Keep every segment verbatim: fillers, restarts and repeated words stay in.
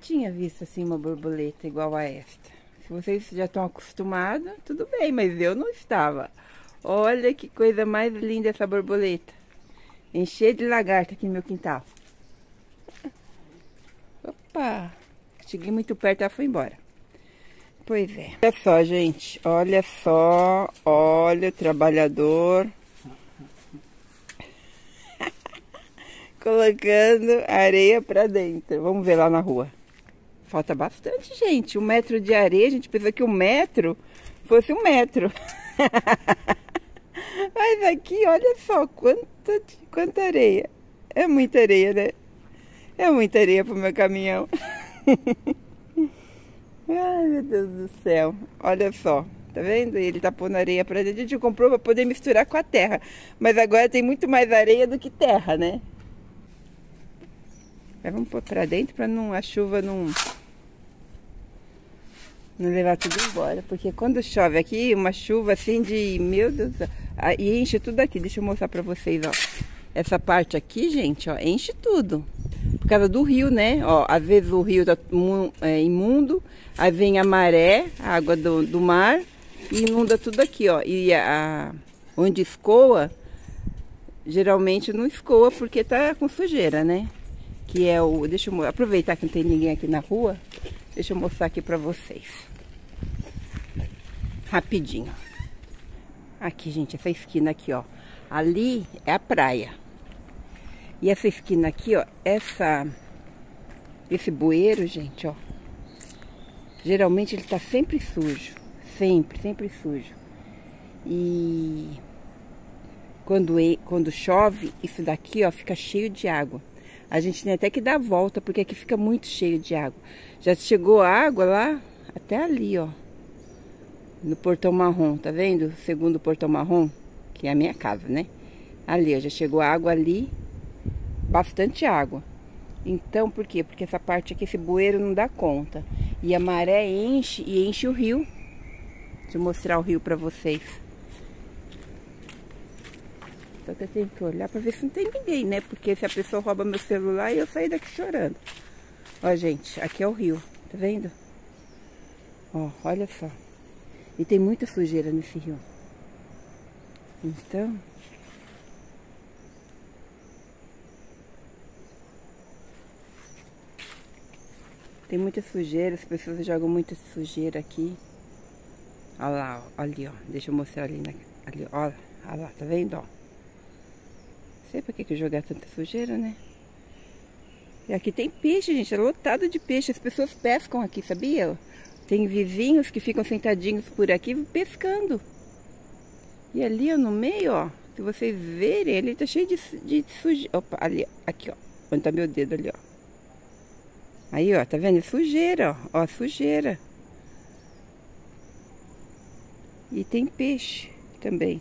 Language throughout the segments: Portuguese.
tinha visto assim uma borboleta igual a esta. Se vocês já estão acostumados, tudo bem, mas eu não estava. Olha que coisa mais linda essa borboleta. Encher de lagarta aqui no meu quintal. Opa! Cheguei muito perto, ela foi embora. Pois é. Olha só, gente. Olha só. Olha o trabalhador. Colocando areia pra dentro. Vamos ver lá na rua. Falta bastante, gente. Um metro de areia. A gente pensou que um metro fosse um metro. Mas aqui, olha só. Quanta, quanta areia. É muita areia, né? É muita areia pro meu caminhão. Ai, meu Deus do céu. Olha só. Tá vendo? Ele tá pondo areia pra dentro. A gente comprou pra poder misturar com a terra. Mas agora tem muito mais areia do que terra, né? Mas vamos pôr pra dentro pra não, a chuva não, não levar tudo embora. Porque quando chove aqui, uma chuva assim de... Meu Deus do céu. E enche tudo aqui. Deixa eu mostrar pra vocês, ó. Essa parte aqui, gente, ó, enche tudo. Por causa do rio, né? Ó, às vezes o rio tá é, imundo. Aí vem a maré, a água do, do mar. E inunda tudo aqui, ó. E a, onde escoa, geralmente não escoa porque tá com sujeira, né? Que é o... Deixa eu aproveitar que não tem ninguém aqui na rua. Deixa eu mostrar aqui pra vocês. Rapidinho. Aqui, gente, essa esquina aqui, ó. Ali é a praia. E essa esquina aqui, ó. Essa... Esse bueiro, gente, ó. Geralmente ele tá sempre sujo. Sempre, sempre sujo. E... Quando, quando chove, isso daqui, ó, fica cheio de água. A gente tem até que dar a volta, porque aqui fica muito cheio de água. Já chegou a água lá, até ali, ó. No portão marrom, tá vendo? Segundo portão marrom, que é a minha casa, né? Ali, ó, já chegou a água ali. Bastante água. Então, por quê? Porque essa parte aqui, esse bueiro não dá conta. E a maré enche e enche o rio. Deixa eu mostrar o rio pra vocês. Só que eu tenho que olhar pra ver se não tem ninguém, né? Porque se a pessoa rouba meu celular, eu saio daqui chorando. Ó, gente, aqui é o rio. Tá vendo? Ó, olha só. E tem muita sujeira nesse rio. Então... Tem muita sujeira, as pessoas jogam muita sujeira aqui. Olha lá, ó, ali, ó. Deixa eu mostrar ali, na, ali, ó. Olha lá, tá vendo, ó? Não sei pra que que jogar tanta sujeira, né? E aqui tem peixe, gente, é lotado de peixe. As pessoas pescam aqui, sabia? Tem vizinhos que ficam sentadinhos por aqui pescando. E ali, ó, no meio, ó, se vocês verem, ele tá cheio de, de sujeira. Opa, ali, aqui, ó. Onde tá meu dedo ali, ó. Aí, ó, tá vendo? Sujeira, ó, ó, sujeira. E tem peixe também.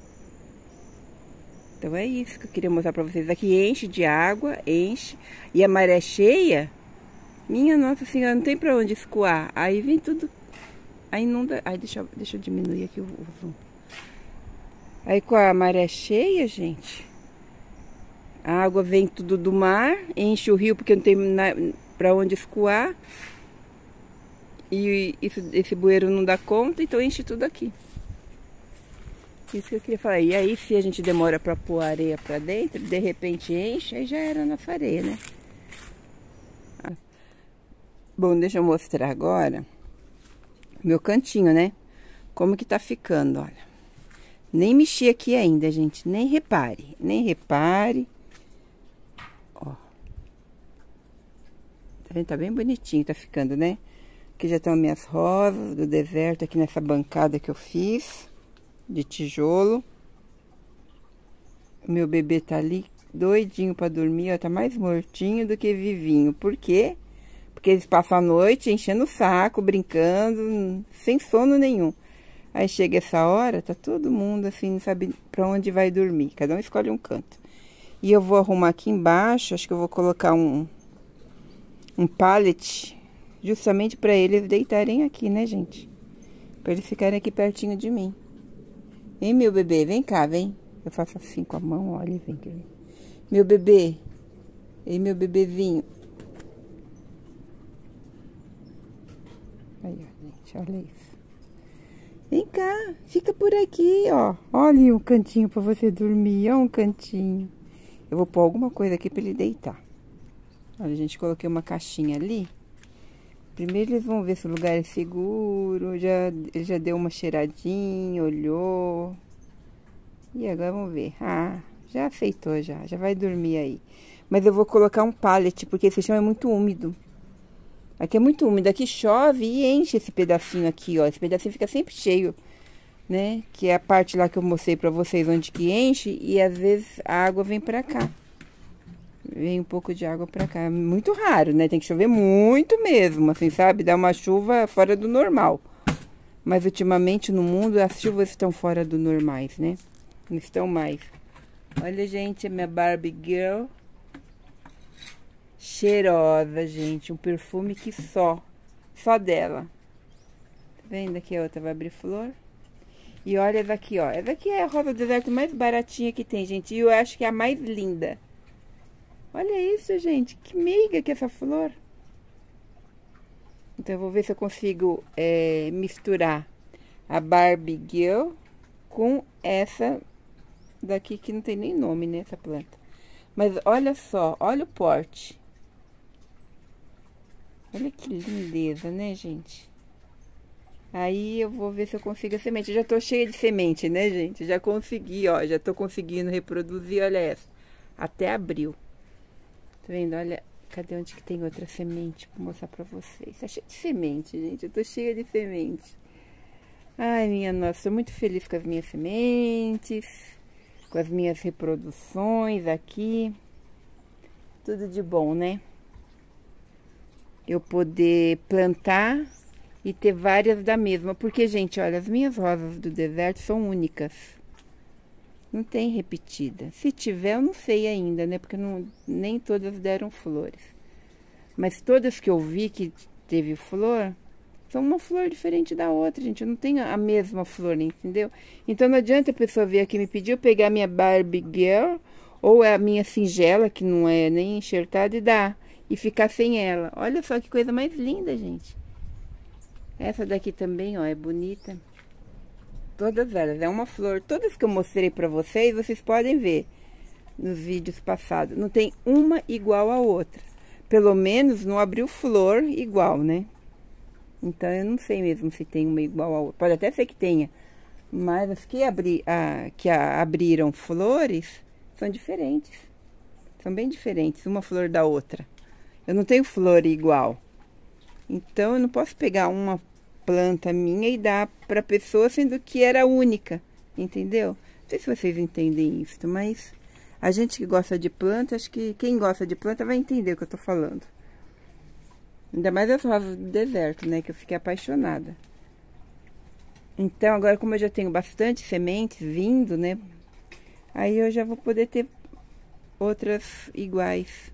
Então é isso que eu queria mostrar pra vocês. Aqui enche de água, enche. E a maré cheia, minha Nossa Senhora, não tem pra onde escoar. Aí vem tudo, aí inunda. Aí deixa, eu, deixa eu diminuir aqui o, o zoom. Aí com a maré cheia, gente, a água vem tudo do mar, enche o rio porque não tem na, pra onde escoar. E isso, esse bueiro não dá conta, então enche tudo aqui. Isso que eu queria falar. E aí, se a gente demora pra pôr a areia pra dentro, de repente enche, aí já era nossa areia, né? Ah. Bom, deixa eu mostrar agora meu cantinho, né? Como que tá ficando, olha. Nem mexi aqui ainda, gente. Nem repare, nem repare. Ó. Tá vendo? Tá bem bonitinho, tá ficando, né? Aqui já estão minhas rosas do deserto, aqui nessa bancada que eu fiz, de tijolo. O meu bebê tá ali, doidinho pra dormir, ó, tá mais mortinho do que vivinho. Por quê? Porque eles passam a noite enchendo o saco, brincando, sem sono nenhum. Aí chega essa hora, tá todo mundo assim, não sabe pra onde vai dormir. Cada um escolhe um canto. E eu vou arrumar aqui embaixo, acho que eu vou colocar um, um pallet, justamente pra eles deitarem aqui, né, gente? Pra eles ficarem aqui pertinho de mim. Vem, meu bebê, vem cá, vem. Eu faço assim com a mão, olha, vem, vem. Meu bebê. Ei, meu bebezinho. Aí, ó, gente, olha isso. Vem cá, fica por aqui, ó. Olha um cantinho pra você dormir, ó, um cantinho. Eu vou pôr alguma coisa aqui pra ele deitar. Olha, gente, coloquei uma caixinha ali. Primeiro eles vão ver se o lugar é seguro. Já, ele já deu uma cheiradinha, olhou. E agora vamos ver. Ah, já aceitou já, já vai dormir aí. Mas eu vou colocar um pallet, porque esse chão é muito úmido. Aqui é muito úmido, aqui chove e enche esse pedacinho aqui, ó. Esse pedacinho fica sempre cheio, né? Que é a parte lá que eu mostrei pra vocês, onde que enche. E às vezes a água vem pra cá. Vem um pouco de água pra cá. É muito raro, né? Tem que chover muito mesmo, assim, sabe? Dá uma chuva fora do normal. Mas ultimamente no mundo as chuvas estão fora do normais, né? Não estão mais. Olha, gente, a minha Barbie Girl. Cheirosa, gente. Um perfume que só. Só dela. Tá vendo? Aqui a outra vai abrir flor. E olha essa aqui, ó. Essa aqui é a rosa do deserto mais baratinha que tem, gente. E eu acho que é a mais linda. Olha isso, gente. Que meiga que é essa flor. Então eu vou ver se eu consigo é, misturar a Barbie Girl com essa daqui que não tem nem nome, né? Essa planta. Mas olha só, olha o porte. Olha que lindeza, né, gente? Aí eu vou ver se eu consigo a semente. Eu já tô cheia de semente, né, gente? Já consegui, ó. Já tô conseguindo reproduzir, olha essa. Até abril. Tá vendo? Olha, cadê onde que tem outra semente? Vou mostrar pra vocês. Tá cheia de semente, gente. Eu tô cheia de semente. Ai, minha nossa, tô muito feliz com as minhas sementes. Com as minhas reproduções aqui. Tudo de bom, né? Eu poder plantar e ter várias da mesma. Porque, gente, olha, as minhas rosas do deserto são únicas. Não tem repetida. Se tiver, eu não sei ainda, né? Porque não, nem todas deram flores. Mas todas que eu vi que teve flor, são uma flor diferente da outra, gente. Eu não tenho a mesma flor, entendeu? Então não adianta a pessoa vir aqui me pedir, eu pegar a minha Barbie Girl, ou a minha singela, que não é nem enxertada, e dar. E ficar sem ela. Olha só que coisa mais linda, gente. Essa daqui também, ó, é bonita. Todas elas, é uma flor. Todas que eu mostrei pra vocês, vocês podem ver nos vídeos passados. Não tem uma igual a outra. Pelo menos não abriu flor igual, né? Então eu não sei mesmo se tem uma igual a outra. Pode até ser que tenha. Mas as que, abri, a, que a, abriram flores são diferentes. São bem diferentes, uma flor da outra. Eu não tenho flor igual. Então eu não posso pegar uma planta minha e dar para pessoa, sendo que era única, entendeu? Não sei se vocês entendem isso, mas a gente que gosta de planta, acho que quem gosta de planta vai entender o que eu tô falando. Ainda mais as rosas do deserto, né, que eu fiquei apaixonada. Então, agora como eu já tenho bastante sementes vindo, né, aí eu já vou poder ter outras iguais.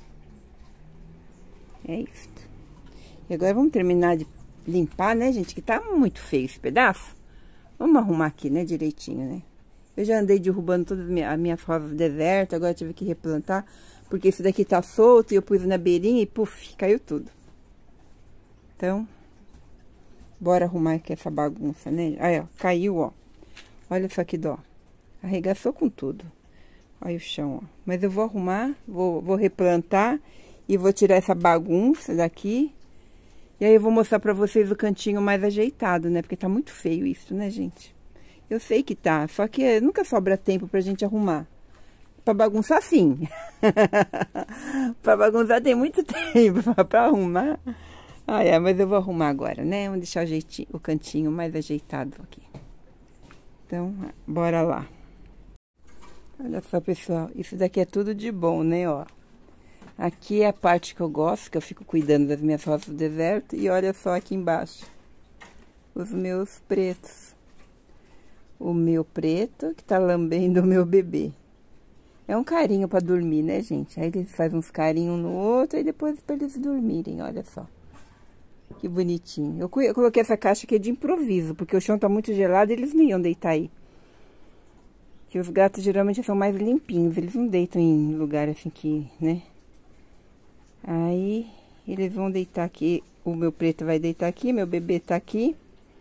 É isso. E agora vamos terminar de limpar, né, gente? Que tá muito feio esse pedaço. Vamos arrumar aqui, né, direitinho, né? Eu já andei derrubando todas as minhas, as minhas rosas do deserto. Agora tive que replantar. Porque esse daqui tá solto e eu pus na beirinha e puf, caiu tudo. Então, bora arrumar aqui essa bagunça, né? Aí, ó, caiu, ó. Olha só que dó. Arregaçou com tudo. Olha o chão, ó. Mas eu vou arrumar, vou, vou replantar e vou tirar essa bagunça daqui. E aí eu vou mostrar pra vocês o cantinho mais ajeitado, né? Porque tá muito feio isso, né, gente? Eu sei que tá, só que nunca sobra tempo pra gente arrumar. Pra bagunçar, sim. Pra bagunçar tem muito tempo. Pra arrumar... Ah, é, mas eu vou arrumar agora, né? Vamos deixar o, jeitinho, o cantinho mais ajeitado aqui. Então, bora lá. Olha só, pessoal. Isso daqui é tudo de bom, né, ó. Aqui é a parte que eu gosto, que eu fico cuidando das minhas rosas do deserto. E olha só aqui embaixo. Os meus pretos. O meu preto que tá lambendo o meu bebê. É um carinho pra dormir, né, gente? Aí eles fazem uns carinhos no outro e depois pra eles dormirem, olha só. Que bonitinho. Eu, eu coloquei essa caixa aqui de improviso, porque o chão tá muito gelado e eles não iam deitar aí. Que os gatos geralmente são mais limpinhos, eles não deitam em lugar assim que, né? Aí eles vão deitar aqui. O meu preto vai deitar aqui, meu bebê tá aqui.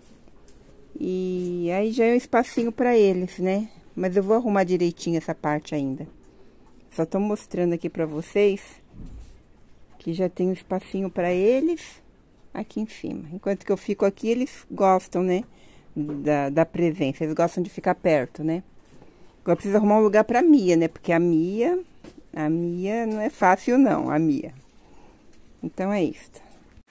E aí já é um espacinho pra eles, né? Mas eu vou arrumar direitinho essa parte ainda. Só tô mostrando aqui pra vocês que já tem um espacinho pra eles aqui em cima. Enquanto que eu fico aqui, eles gostam, né? Da, da presença, eles gostam de ficar perto, né? Agora eu preciso arrumar um lugar pra Mia, né? Porque a Mia, a Mia não é fácil não, a Mia. Então é isso.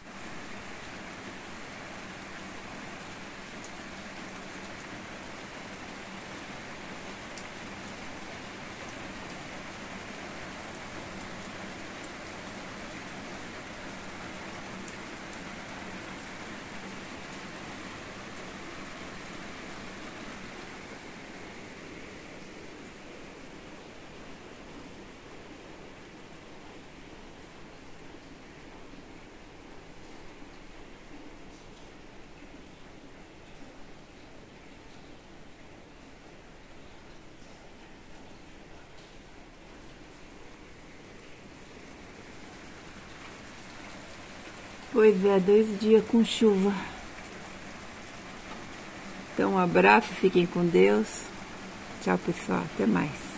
Pois é, dois dias com chuva. Então, um abraço, fiquem com Deus. Tchau, pessoal, até mais.